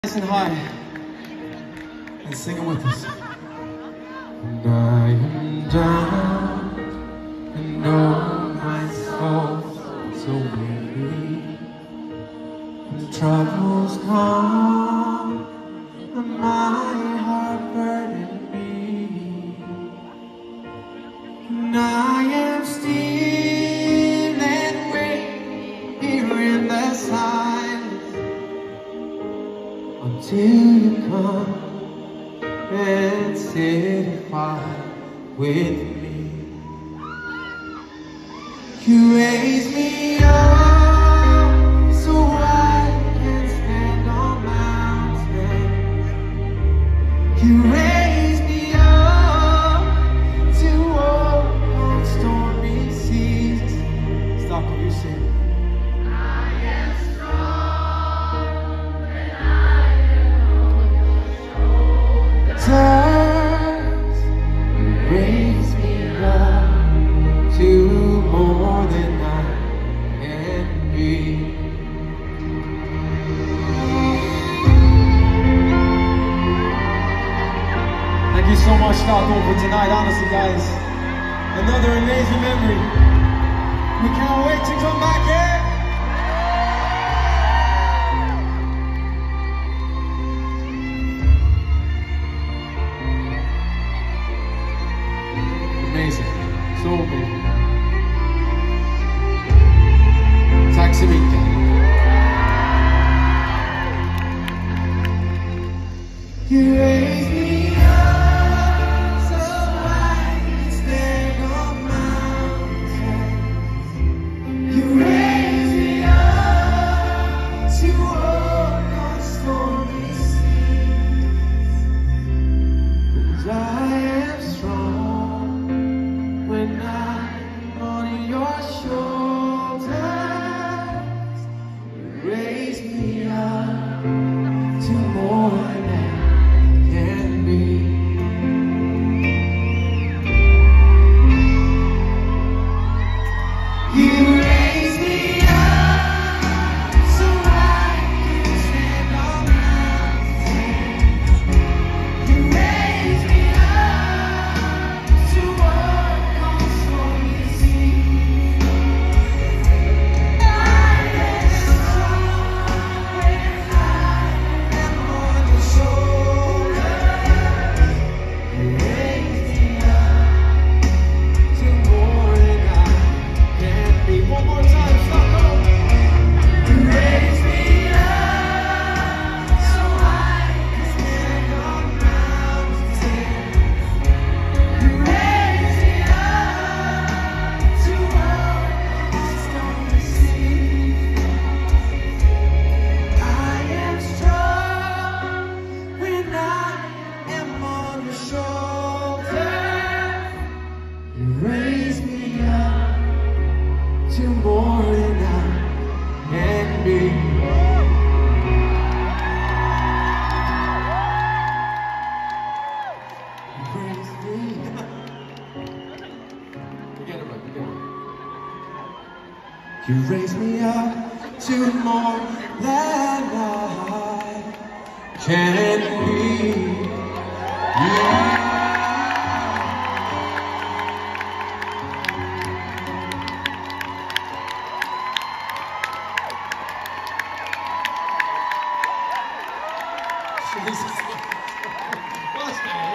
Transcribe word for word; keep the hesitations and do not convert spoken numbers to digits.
Nice and high, and sing it with us. And I am down, and oh, my soul so weary, and troubles come, and my heart burdened me, and I am still and wait here in the silence until you come and sit and fight with me. You raise me up so I can stand on mountains. You raise me up to walk on stormy seas. Stop when you sing. Raise me up to more than I can be. Thank you so much, Stockholm, for tonight. Honestly, guys, another amazing memory. We can't wait to come back here. Amazing. Så bra. Tack så mycket. You raise me up so I can stand on mountains. You raise me up to walk on stormy seas. 'Cause I am strong when I'm on your shoulders. You raise me up to more than I can be. You raise me up so I can stand on mountains. You raise me up to walk on stormy seas. I am strong when I am on your shoulders. You raise me up to more than I can be. One more time, Stockholm. You raise me up so I can stand on mountains. You raise me up to walk on stormy seas. I am strong when I am on your shoulder. You raise me up to more than I can be. You raise me up. You get it right, you get it right. You raise me up to more than I can be. Yeah. Jesus. What's that?